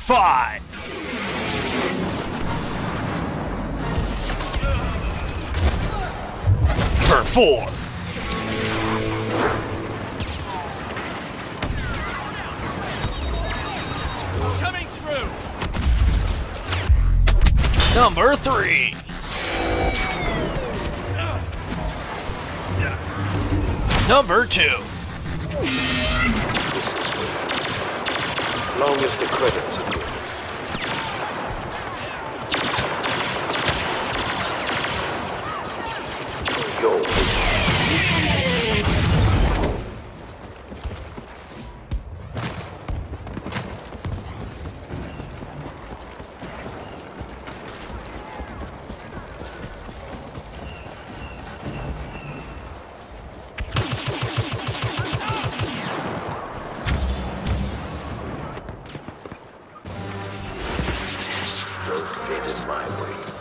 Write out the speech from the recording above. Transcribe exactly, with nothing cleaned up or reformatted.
five. Turn four. Coming through. Number three. Number two. Long as the credits are good. Go. It is my way.